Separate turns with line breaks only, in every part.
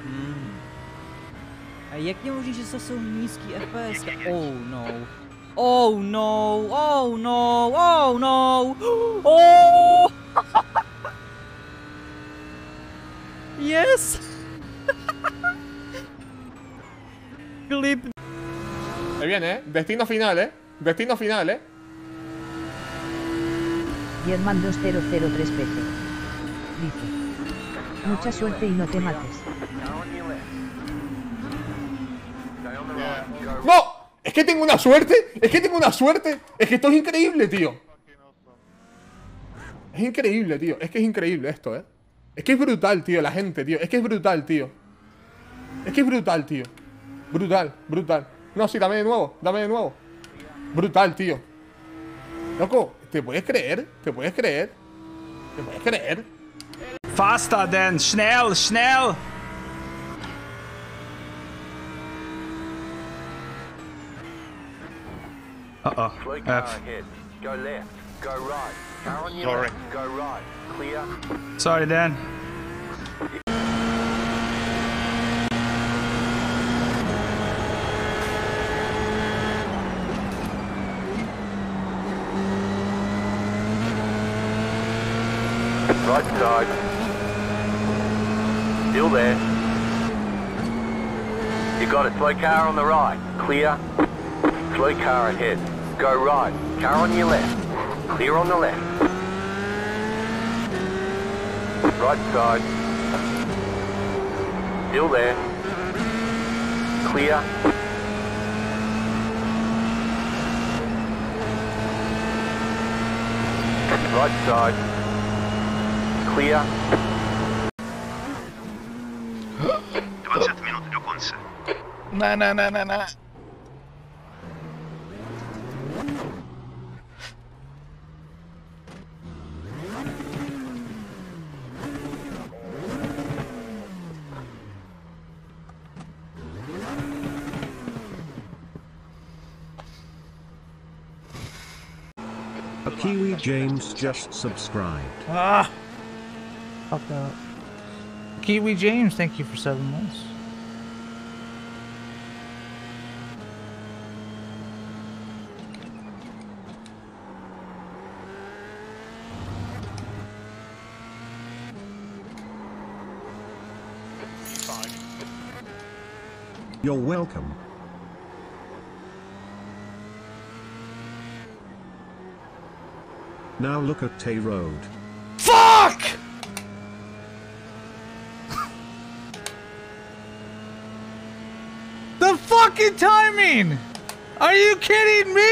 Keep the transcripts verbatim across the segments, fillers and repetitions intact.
Hmm. A jak je možné, že to jsou nízký F P S? Oh no. Oh no. Oh no. Oh no. Oh! Yes! Clip.
Ahí viene, ¿eh? Destino final, ¿eh? Destino final, ¿eh?
German dos cero cero tres P C. Dice. Mucha suerte y no te mates.
¡No! Es que tengo una suerte. Es que tengo una suerte. Es que esto es increíble, tío. Es increíble, tío. Es que es increíble esto, ¿eh? Es que es brutal, tío, la gente, tío. Es que es brutal, tío. Es que es brutal, tío. Brutal, brutal. No, sí, dame de nuevo. Dame de nuevo. Brutal, tío. Loco, ¿te puedes creer? ¿Te puedes creer? ¿Te puedes creer?
Faster then, schnell, schnell! Uh-oh. F.
Go left. Go right. Car on your left. Go right. Clear.
Sorry, Dan.
Right side. Still there. You got it. Slow car on the right. Clear. Slow car ahead. Go right. Car on your left. Clear on the left. Right side. Still there. Clear. Right side. Clear.
dvadsať minút do konce.
Na, na, na, na, na.
A Kiwi James just subscribed.
Ah! Fuck that. Kiwi James, thank you for seven months.
You're welcome. Now look at Tay Road.
Fuck! The fucking timing! Are you kidding me?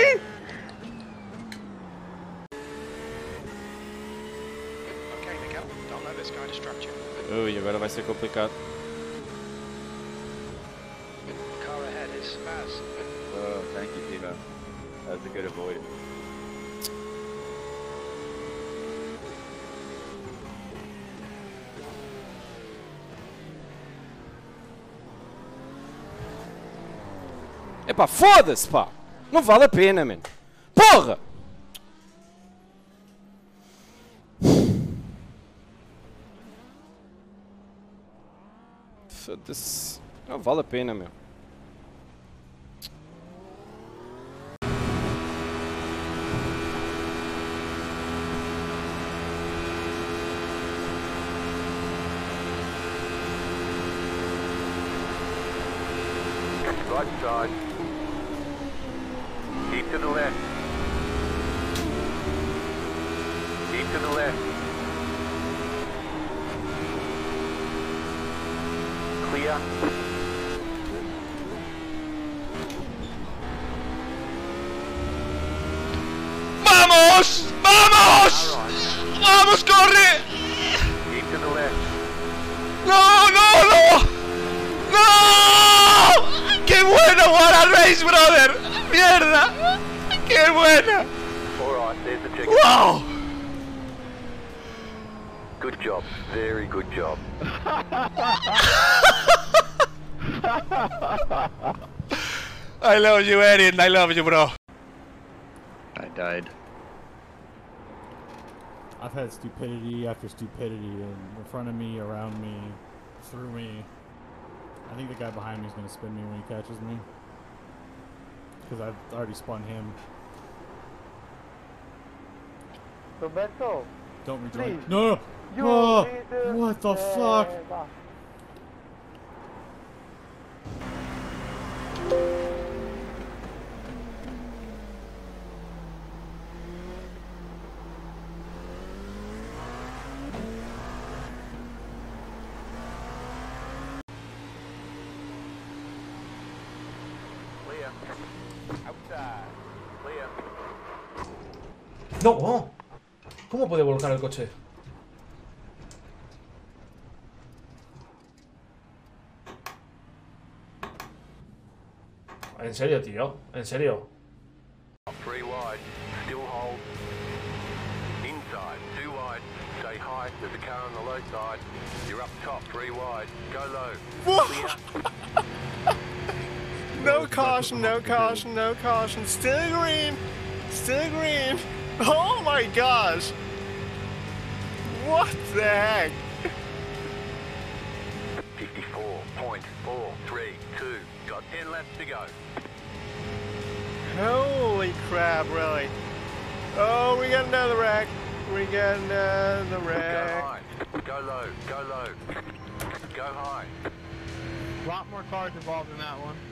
Ok, Miguel, don't let this guy distract you.
Ui, agora vai ser complicado.
The car ahead is Spaz.
Oh, thank you, Timo. That was a good avoid. Epá, foda-se, pá! Não vale a pena, mano! Porra! Foda-se. Não vale a pena, meu.
Right side. Keep to the left. Keep to the left. Clear.
¡Vamos! ¡Vamos! ¡Vamos, corre!
Keep to the left.
¡No, no, no! ¡No! ¡Qué bueno, what a race, brother! ¡Mierda! ¡Qué buena!
Alright, there's the check.
¡Wow!
Good job. Very good job.
I love you, Erin. I love you, bro.
I died.
I've had stupidity after stupidity in front of me, around me, through me. I think the guy behind me is going to spin me when he catches me. Because I've already spun him.
Roberto.
Don't rejoin.
Please.
No, no.
You
Oh,
need to,
what the
uh,
fuck?
Clear. Outside. Clear.
No, ¿cómo puede volcar el coche? En serio, tío, en serio.
Three wide. Still hold. Inside. Two wide. Stay high. There's a car on the low side. You're up top. Three wide. Go low. Clear.
No caution, no caution, no caution. Still green. Still green. Oh my gosh. What the heck?
fifty-four point four three two. Got ten laps to go.
Holy crap, really? Oh, we got another wreck. We got another
Go
wreck.
high. Go low. Go low. Go high.
A lot more cars involved in that one.